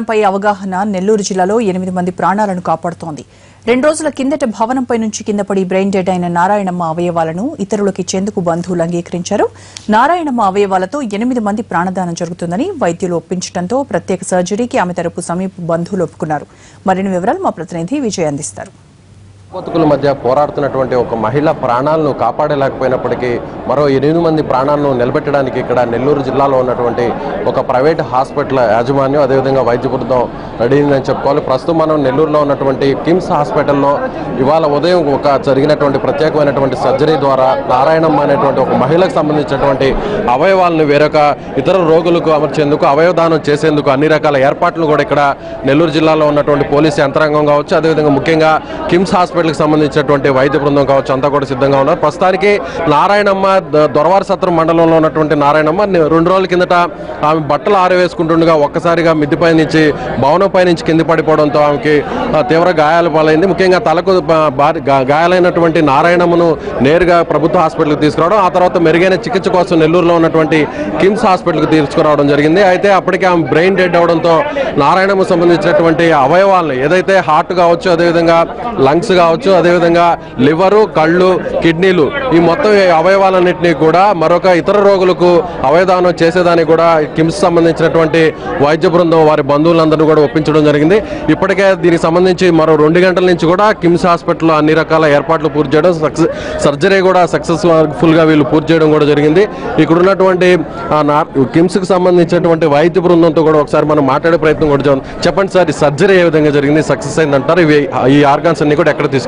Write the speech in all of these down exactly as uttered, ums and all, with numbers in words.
దానంపై అవగాహన నెల్లూరు జిల్లాలో ఎనిమిది మంది ప్రాణాలను కాపాడుతోంది. రెండు రోజుల కిందట భవనంపై నుంచి కింద పడి బ్రెయిన్ డెడ్ అయిన నారాయణమ్మ అవయవాలను ఇతరులకు ఇచ్చేందుకు బంధువులు అంగీకరించారు. నారాయణమ్మ అవయవాలతో ఎనిమిది మంది ప్రాణదానం జరుగుతుందని వైద్యులు ఒప్పించడంతో ప్రత్యేక సర్జరీకి ఆమె తరపు సమీప బంధువులు ఒప్పుకున్నారు. మరిన్ని వివరాలు మా ప్రతినిధి విజయ్ అందిస్తారు. బతుకుల మధ్య పోరాడుతున్నటువంటి ఒక మహిళ ప్రాణాలను కాపాడలేకపోయినప్పటికీ మరో ఎనిమిది మంది ప్రాణాలను నిలబెట్టడానికి ఇక్కడ నెల్లూరు జిల్లాలో ఉన్నటువంటి ఒక ప్రైవేట్ హాస్పిటల్ యాజమాన్యం అదేవిధంగా వైద్య బృందం రెడీ అయిందని చెప్పుకోవాలి. ప్రస్తుతం మనం నెల్లూరులో ఉన్నటువంటి కిమ్స్ హాస్పిటల్లో ఇవాళ ఉదయం ఒక జరిగినటువంటి ప్రత్యేకమైనటువంటి సర్జరీ ద్వారా నారాయణమ్మ అనేటువంటి ఒక మహిళకు సంబంధించినటువంటి అవయవాలను వేరొక ఇతర రోగులకు అమర్చేందుకు అవయవదానం చేసేందుకు అన్ని రకాల ఏర్పాట్లు కూడా ఇక్కడ నెల్లూరు జిల్లాలో ఉన్నటువంటి పోలీసు యంత్రాంగం కావచ్చు, అదేవిధంగా ముఖ్యంగా కిమ్స్ హాస్పిటల్ సంబంధించినటువంటి వైద్య బృందం కావచ్చు అంతా కూడా సిద్ధంగా ఉన్నారు. ప్రస్తుతానికి నారాయణమ్మ దొరవారి సత్రం మండలంలో ఉన్నటువంటి నారాయణమ్మ రెండు రోజుల కిందట ఆమె బట్టలు ఆరవేసుకుంటుండగా ఒక్కసారిగా మిద్దిపై నుంచి భవనంపై నుంచి కింద పడిపోవడంతో ఆమెకి తీవ్ర గాయాలు పాలైంది. ముఖ్యంగా తలకు గాయాలైనటువంటి నారాయణమ్మను నేరుగా ప్రభుత్వ హాస్పిటల్కి తీసుకురావడం, ఆ తర్వాత మెరుగైన చికిత్స కోసం నెల్లూరులో ఉన్నటువంటి కిమ్స్ హాస్పిటల్కి తీసుకురావడం జరిగింది. అయితే అప్పటికే ఆమె బ్రెయిన్ డెడ్ అవడంతో నారాయణమ్మకు సంబంధించినటువంటి అవయవాలను ఏదైతే హార్ట్ కావచ్చు, అదేవిధంగా లంగ్స్ కావచ్చు, అదేవిధంగా లివరు, కళ్ళు, కిడ్నీలు ఈ మొత్తం అవయవాలన్నింటినీ కూడా మరొక ఇతర రోగులకు అవయదానం చేసేదానికి కూడా కిమ్స్ సంబంధించినటువంటి వైద్య బృందం వారి బంధువులందరూ కూడా ఒప్పించడం జరిగింది. ఇప్పటికే దీనికి సంబంధించి మరో రెండు గంటల నుంచి కూడా కిమ్స్ హాస్పిటల్లో అన్ని రకాల ఏర్పాట్లు పూర్తి చేయడం, సర్జరీ కూడా సక్సెస్ఫుల్ గా వీళ్ళు పూర్తి చేయడం కూడా జరిగింది. ఇక్కడ ఉన్నటువంటి కిమ్స్ కి సంబంధించినటువంటి వైద్య బృందంతో కూడా ఒకసారి మనం మాట్లాడే ప్రయత్నం కూడా చేద్దాం. చెప్పండి సార్, ఈ సర్జరీ ఏ విధంగా జరిగింది, సక్సెస్ అయిందంటారు? ఇవి ఈ ఆర్గాన్స్ అన్ని కూడా ఎక్కడ తీసుకెళ్తారు?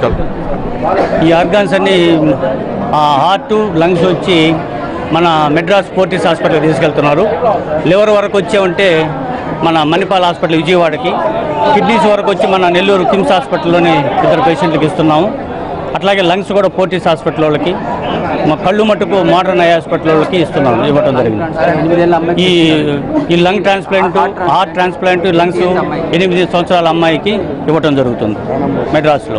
ఈ ఆర్గాన్స్ అన్ని హార్ట్, లంగ్స్ వచ్చి మన మెడ్రాస్ ఫోర్టిస్ హాస్పిటల్కి తీసుకెళ్తున్నారు. లివర్ వరకు వచ్చామంటే మన మణిపాల్ హాస్పిటల్ విజయవాడకి, కిడ్నీస్ వరకు వచ్చి మన నెల్లూరు కిమ్స్ హాస్పిటల్లోని ఇద్దరు పేషెంట్లకు ఇస్తున్నాము. అట్లాగే లంగ్స్ కూడా ఫోర్టిస్ హాస్పిటల్ వాళ్ళకి, మా కళ్ళు మట్టుకు మోడర్న్ ఐ హాస్పిటల్ వాళ్ళకి ఇస్తున్నాం, ఇవ్వడం జరిగింది. ఈ ఈ lung transplant, heart transplant, lungs ఎనిమిది సంవత్సరాల అమ్మాయికి ఇవ్వటం జరుగుతుంది మెడ్రాస్లో.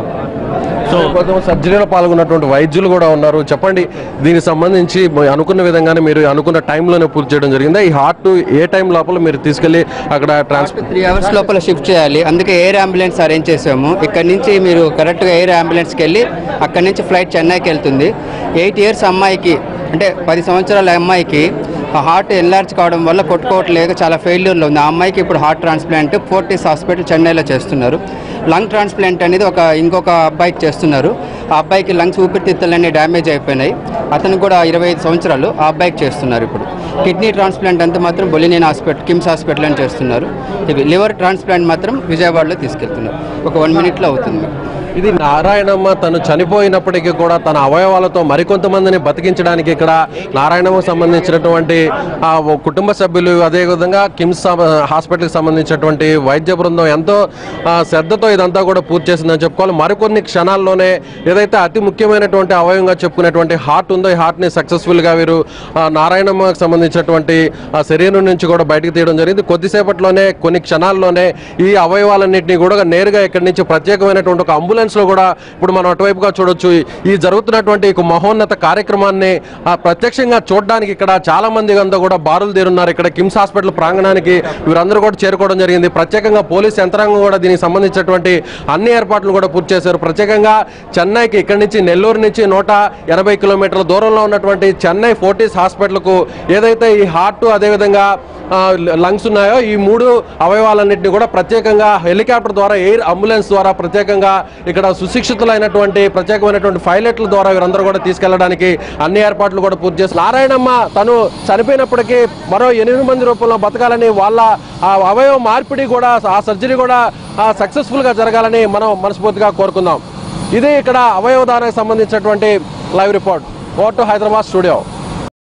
సో సర్జరీలో పాల్గొన్నటువంటి వైద్యులు కూడా ఉన్నారు. చెప్పండి, దీనికి సంబంధించి అనుకున్న విధంగానే మీరు అనుకున్న టైంలోనే పూర్తి చేయడం జరిగిందా? ఈ హార్ట్ ఏ టైం లోపల మీరు తీసుకెళ్లి అక్కడ ట్రాన్స్పోర్ట్ త్రీ అవర్స్ లోపల షిఫ్ట్ చేయాలి. అందుకే ఎయిర్ అంబులెన్స్ అరేంజ్ చేసాము. ఇక్కడ నుంచి మీరు కరెక్ట్గా ఎయిర్ అంబులెన్స్కి వెళ్ళి అక్కడ నుంచి ఫ్లైట్ చెన్నైకి వెళ్తుంది. ఎయిట్ ఇయర్స్ అమ్మాయికి అంటే పది సంవత్సరాల అమ్మాయికి హార్ట్ ఎన్లార్జ్ కావడం వల్ల కొట్టుకోవట్లేక చాలా ఫెయిల్యూర్లో ఉంది. ఆ అమ్మాయికి ఇప్పుడు హార్ట్ ట్రాన్స్ప్లాంట్ ఫోర్టిస్ హాస్పిటల్ చెన్నైలో చేస్తున్నారు. లంగ్ ట్రాన్స్ప్లాంట్ అనేది ఒక ఇంకొక అబ్బాయికి చేస్తున్నారు. ఆ అబ్బాయికి లంగ్స్ ఊపిరితిత్తులన్నీ డ్యామేజ్ అయిపోయినాయి. అతను కూడా ఇరవై ఐదు సంవత్సరాలు ఆ అబ్బాయికి చేస్తున్నారు. ఇప్పుడు కిడ్నీ ట్రాన్స్ప్లాంట్ అంతా మాత్రం బొలినేని హాస్పిటల్ కిమ్స్ హాస్పిటల్ అని చేస్తున్నారు. ఇవి లివర్ ట్రాన్స్ప్లాంట్ మాత్రం విజయవాడలో తీసుకెళ్తున్నారు. ఒక వన్ మినిట్లో అవుతుంది. ఇది నారాయణమ్మ తను చనిపోయినప్పటికీ కూడా తన అవయవాలతో మరికొంతమందిని బతికించడానికి ఇక్కడ నారాయణమ్మకు సంబంధించినటువంటి కుటుంబ సభ్యులు, అదేవిధంగా కిమ్స్ హాస్పిటల్కి సంబంధించినటువంటి వైద్య బృందం ఎంతో శ్రద్ధతో ఇదంతా కూడా పూర్తి చేసిందని చెప్పుకోవాలి. మరికొన్ని క్షణాల్లోనే ఏదైతే అతి ముఖ్యమైనటువంటి అవయవంగా చెప్పుకునేటువంటి హార్ట్ ఉందో ఈ హార్ట్ని సక్సెస్ఫుల్గా వీరు నారాయణమ్మకు సంబంధించినటువంటి శరీరం నుంచి కూడా బయటకు తీయడం జరిగింది. కొద్దిసేపట్లోనే కొన్ని క్షణాల్లోనే ఈ అవయవాలన్నింటినీ కూడా నేరుగా ఇక్కడి నుంచి ప్రత్యేకమైనటువంటి ఒక అంబులెన్స్ లో కూడా ఇప్పుడు మనం అటువైపుగా చూడొచ్చు. ఈ జరుగుతున్నటువంటి మహోన్నత కార్యక్రమాన్ని ప్రత్యక్షంగా చూడడానికి ఇక్కడ చాలా మంది అంతా కూడా బారులు తీరున్నారు. ఇక్కడ కిమ్స్ హాస్పిటల్ ప్రాంగణానికి వీరందరూ కూడా చేరుకోవడం జరిగింది. ప్రత్యేకంగా పోలీస్ యంత్రాంగం కూడా దీనికి సంబంధించినటువంటి అన్ని ఏర్పాట్లు కూడా పూర్తి చేశారు. ప్రత్యేకంగా చెన్నైకి ఇక్కడి నుంచి నెల్లూరు నుంచి నూట ఎనభై కిలోమీటర్ల దూరంలో ఉన్నటువంటి చెన్నై ఫోర్టిస్ హాస్పిటల్కు ఏదైతే ఈ హార్ట్ అదేవిధంగా లంగ్స్ ఉన్నాయో ఈ మూడు అవయవాలన్నింటినీ కూడా ప్రత్యేకంగా హెలికాప్టర్ ద్వారా, ఎయిర్ అంబులెన్స్ ద్వారా ప్రత్యేకంగా ఇక్కడ సుశిక్షితులైనటువంటి ప్రత్యేకమైనటువంటి పైలట్ల ద్వారా వీరందరూ కూడా తీసుకెళ్లడానికి అన్ని ఏర్పాట్లు కూడా పూర్తి చేస్తారు. నారాయణమ్మ తను చనిపోయినప్పటికీ మరో ఎనిమిది మంది రూపంలో బతకాలని, వాళ్ళ ఆ అవయవ మార్పిడి కూడా, ఆ సర్జరీ కూడా సక్సెస్ఫుల్ గా జరగాలని మనం మనస్ఫూర్తిగా కోరుకుందాం. ఇది ఇక్కడ అవయవదానానికి సంబంధించినటువంటి లైవ్ రిపోర్ట్. ఓటు హైదరాబాద్ స్టూడియో.